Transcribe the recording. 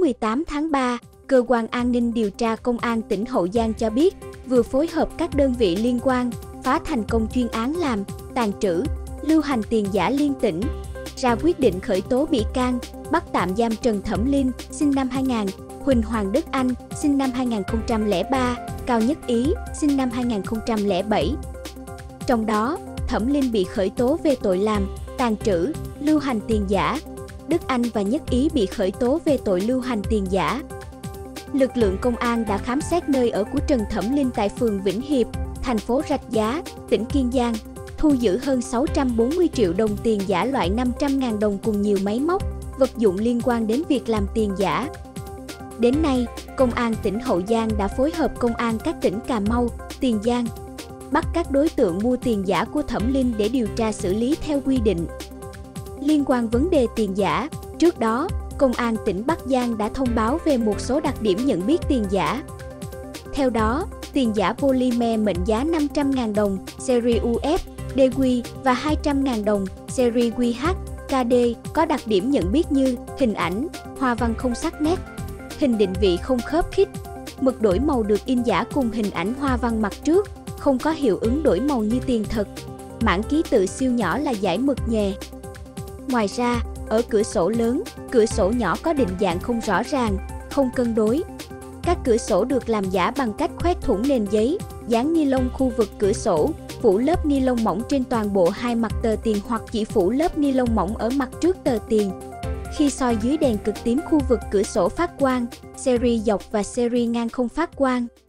18 tháng 3, Cơ quan An ninh điều tra Công an tỉnh Hậu Giang cho biết, vừa phối hợp các đơn vị liên quan, phá thành công chuyên án làm, tàng trữ, lưu hành tiền giả liên tỉnh, ra quyết định khởi tố bị can, bắt tạm giam Trần Thẩm Linh, sinh năm 2000, Huỳnh Hoàng Đức Anh, sinh năm 2003, Cao Nhất Ý, sinh năm 2007. Trong đó, Thẩm Linh bị khởi tố về tội làm, tàng trữ, lưu hành tiền giả. Đức Anh và Nhất Ý bị khởi tố về tội lưu hành tiền giả. Lực lượng công an đã khám xét nơi ở của Trần Thẩm Linh tại phường Vĩnh Hiệp, thành phố Rạch Giá, tỉnh Kiên Giang, thu giữ hơn 640 triệu đồng tiền giả loại 500.000 đồng cùng nhiều máy móc, vật dụng liên quan đến việc làm tiền giả. Đến nay, Công an tỉnh Hậu Giang đã phối hợp Công an các tỉnh Cà Mau, Tiền Giang, bắt các đối tượng mua tiền giả của Thẩm Linh để điều tra xử lý theo quy định. Liên quan vấn đề tiền giả, trước đó, Công an tỉnh Bắc Giang đã thông báo về một số đặc điểm nhận biết tiền giả. Theo đó, tiền giả polymer mệnh giá 500.000 đồng, series UF, DQ và 200.000 đồng, series QH, KD có đặc điểm nhận biết như hình ảnh, hoa văn không sắc nét, hình định vị không khớp khít, mực đổi màu được in giả cùng hình ảnh hoa văn mặt trước, không có hiệu ứng đổi màu như tiền thật, mảng ký tự siêu nhỏ là dải mực nhè. Ngoài ra, ở cửa sổ lớn, cửa sổ nhỏ có định dạng không rõ ràng, không cân đối. Các cửa sổ được làm giả bằng cách khoét thủng nền giấy, dán ni lông khu vực cửa sổ, phủ lớp ni lông mỏng trên toàn bộ hai mặt tờ tiền hoặc chỉ phủ lớp ni lông mỏng ở mặt trước tờ tiền. Khi soi dưới đèn cực tím khu vực cửa sổ phát quang, series dọc và series ngang không phát quang.